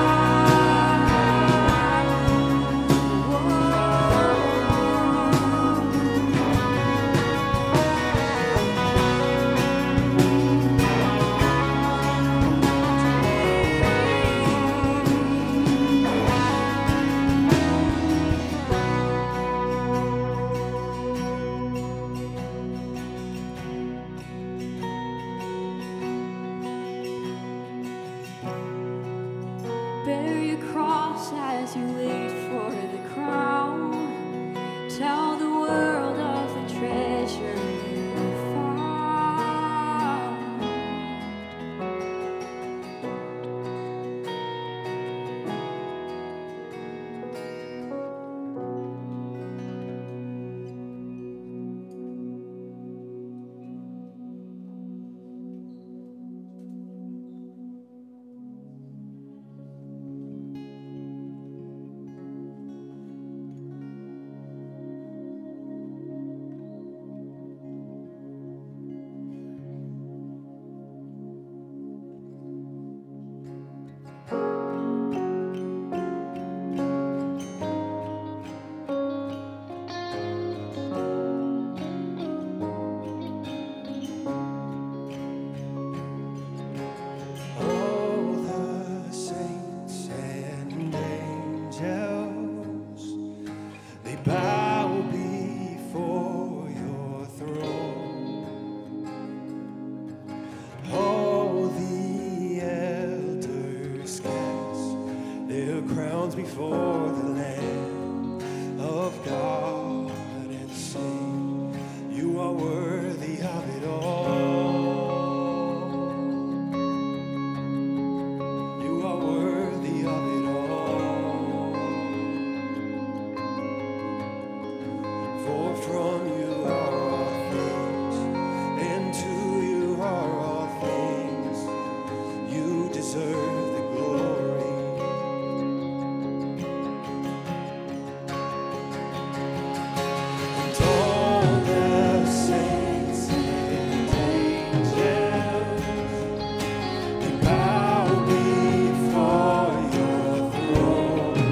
[SPEAKER 4] Bear your cross as you wait for the crown. Tell the world of the treasure you found.
[SPEAKER 3] All the saints and angels, they bow before your throne. All the elders cast their crowns before the Lamb of God and sing, you are worthy of it all. You are worthy of it all. For from you are all things, and to you are all things. You deserve the glory. And all the saints and angels, they bow before your throne.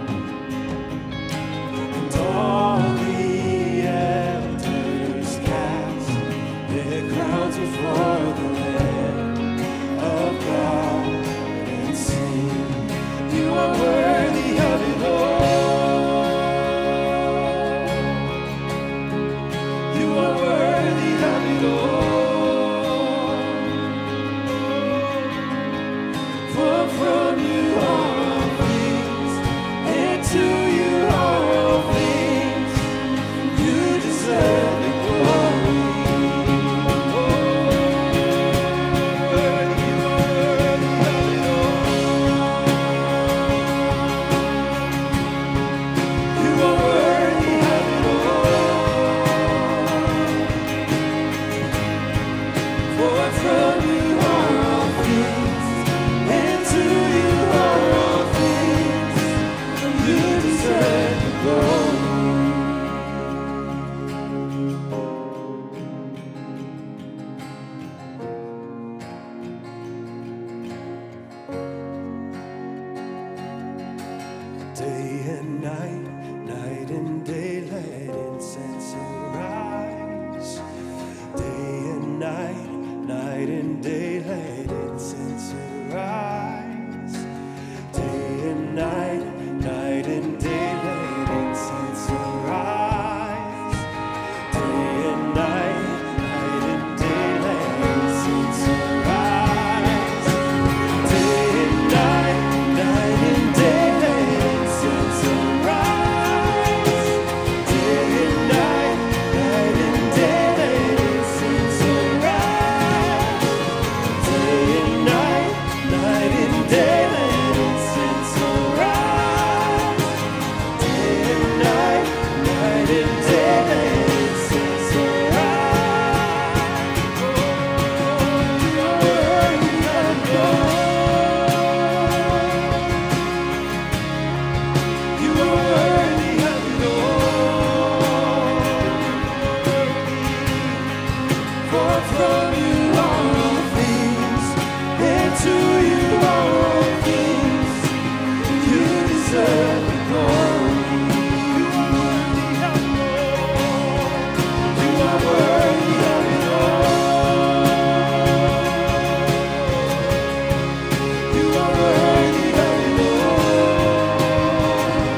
[SPEAKER 3] And all the elders cast their crowns before the Lamb of God and sing, you are worthy of it all. You are worthy of it all. For from you are all things, and to you are all things. You deserve the glory. For from you are all things, and to you are all things. You deserve the glory. You are worthy of it all. You are worthy of it all.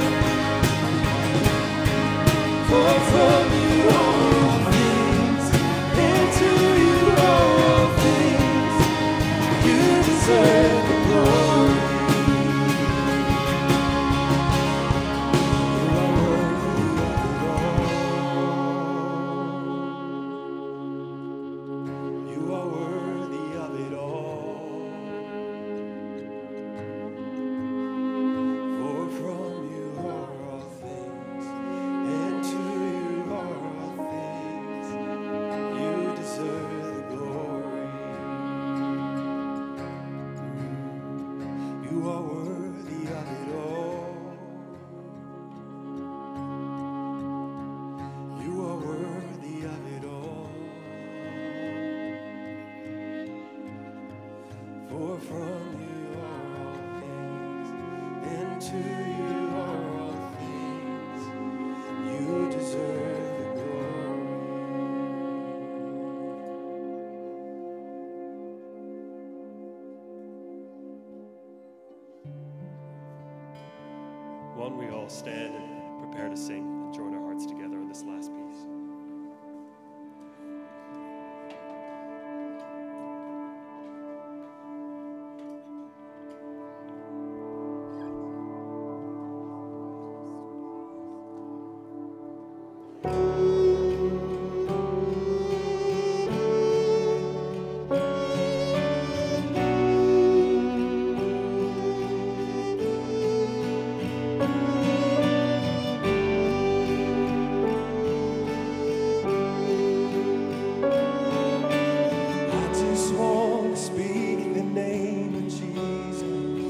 [SPEAKER 3] For from you are all things, and to you are all things. You deserve the glory. You are worthy of it all. For from you are all things, and to you are all things. You deserve the glory. You are worthy of it all. You are worthy of it all. For from you are all things, and to you are all things. You deserve the glory.
[SPEAKER 5] Why don't we all stand and prepare to sing and join our hearts together on this last piece.
[SPEAKER 3] I just want to speak the name of Jesus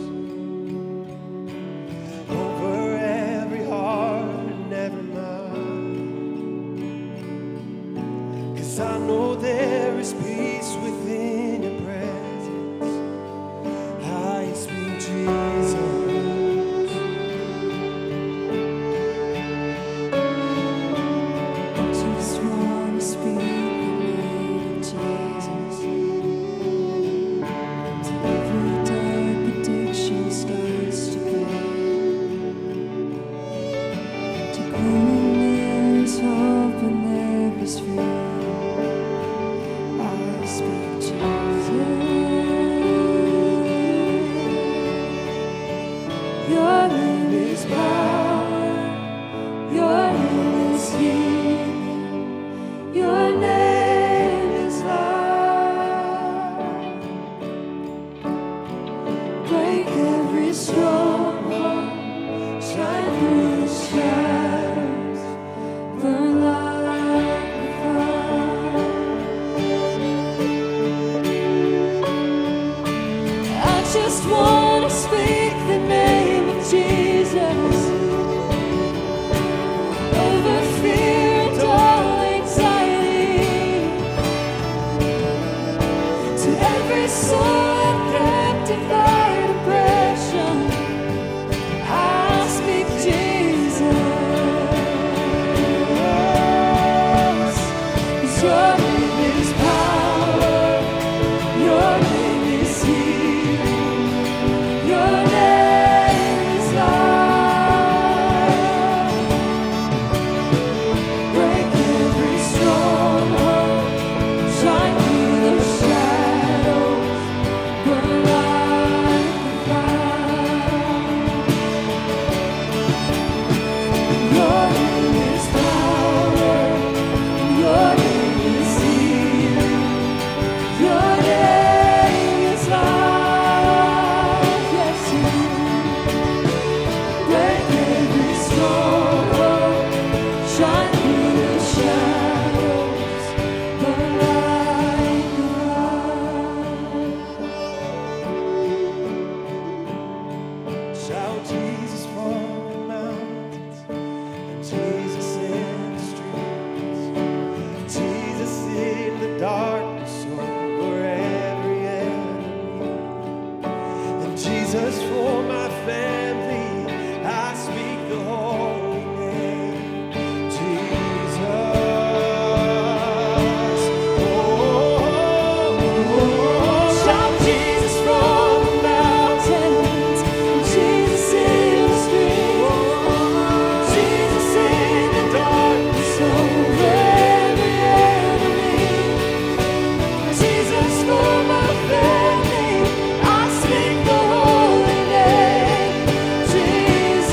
[SPEAKER 3] over every heart and every mind. 'Cause I know there is peace within your presence. I speak Jesus.
[SPEAKER 4] Just want to speak the name of Jesus. Till every dark addiction starts to break. Declaring there is hope and there is freedom. I speak Jesus. Your name is power. Your name is healing. Your name is love. Break every stronghold. Shine through the shadows. Burn like a fire. I just want to speak the name of Jesus over fear and all anxiety. To every soul affected by depression, I speak Jesus. 'Cause your name is power. Your name is healing. Your name is love. Break every stronghold. Shine through the shadows.
[SPEAKER 3] Jesus, for my family, I speak the holy name. Jesus. Oh, shout Jesus from the mountains, Jesus in the streets, Jesus in the darkness over every enemy. Jesus for my family, I speak the holy name. Jesus,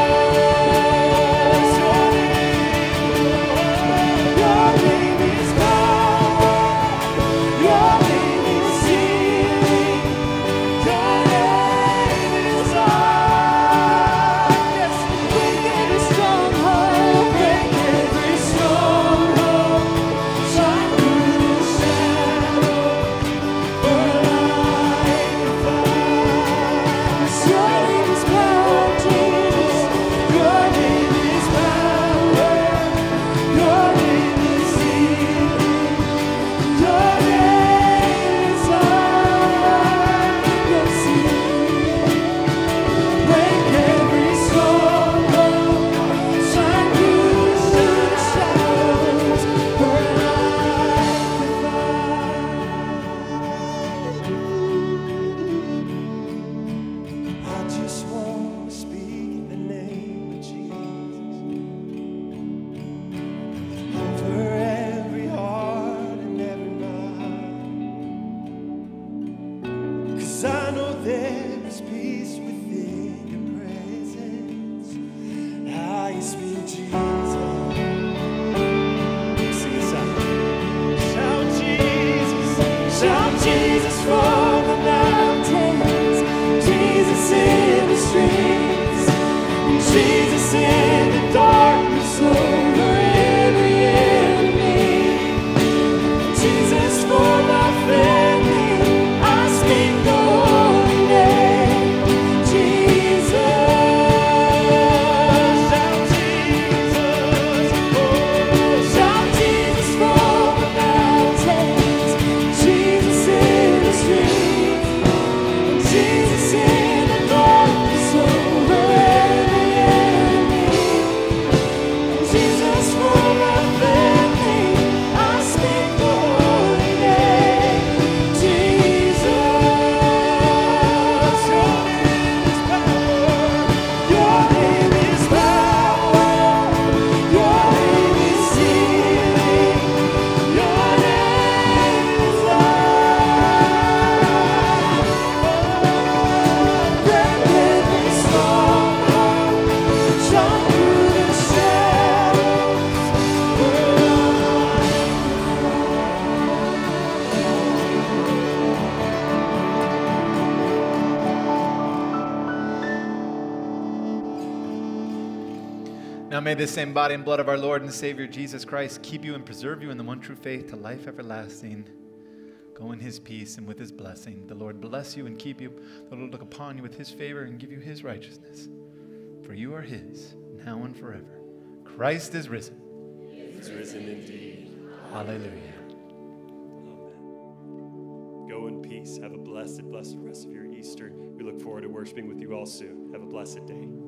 [SPEAKER 3] your name is power, your name is healing, your name is life. Yes, break every stronghold, break every stronghold, shine through the shadow, burn like fire. Your name is power, Jesus. Your name is power. Your name is healing. Your name is life. Yes, it is. Break every stronghold, shine through the shadows, burn like fire. I just want to speak the name of Jesus over every heart and every mind. 'Cause I know there is peace within your presence. I speak Jesus. Sing this out. Shout Jesus, shout Jesus from the mountains, Jesus in the streets, Jesus in the darkness over every enemy. Jesus for my family, I speak the holy name. Jesus, shout Jesus, oh, shout Jesus from the mountains, Jesus in the streets, Jesus in the darkness over every enemy. Jesus for my family, I speak the holy name. Jesus, your name is power, your name is power, your name is healing, your name is life. Break every stronghold, shine through the shadows,
[SPEAKER 2] Now may this same body and blood of our Lord and Savior Jesus Christ keep you and preserve you in the one true faith to life everlasting. Go in his peace and with his blessing. The Lord bless you and keep you. The Lord look upon you with his favor and give you his righteousness. For you are his, now and forever. Christ is risen.
[SPEAKER 5] He's risen indeed.
[SPEAKER 2] Hallelujah.
[SPEAKER 5] Amen. Go in peace. Have a blessed, blessed rest of your Easter. We look forward to worshiping with you all soon. Have a blessed day.